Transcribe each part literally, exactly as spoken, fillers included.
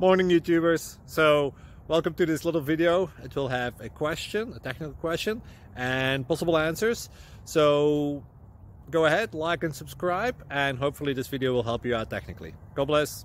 morning, YouTubers. So welcome to this little video. It will have a question, a technical question, and possible answers. So go ahead, like and subscribe, and hopefully this video will help you out technically. God bless.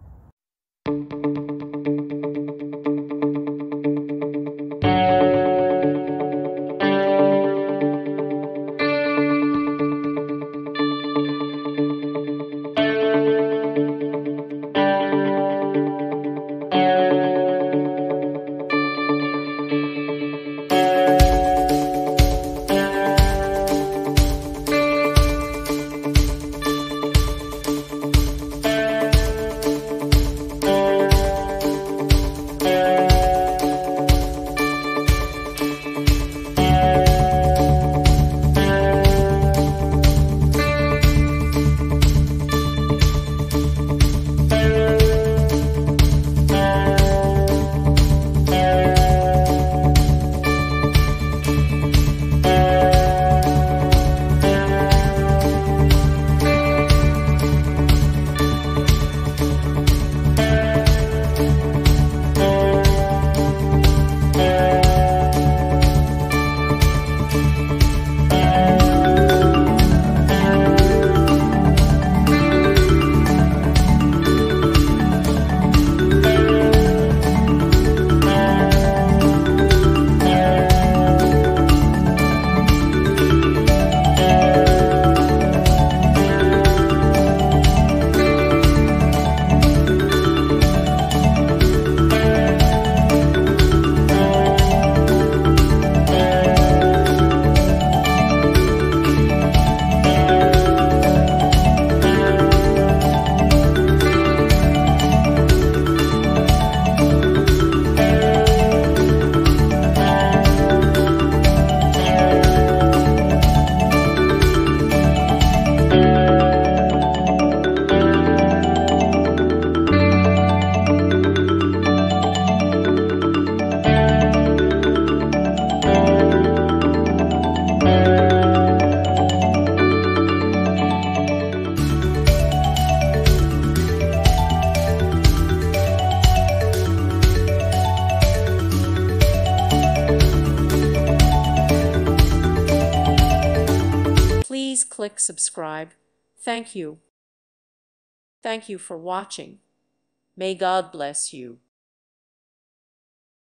Please click subscribe. Thank you. Thank you for watching. May God bless you.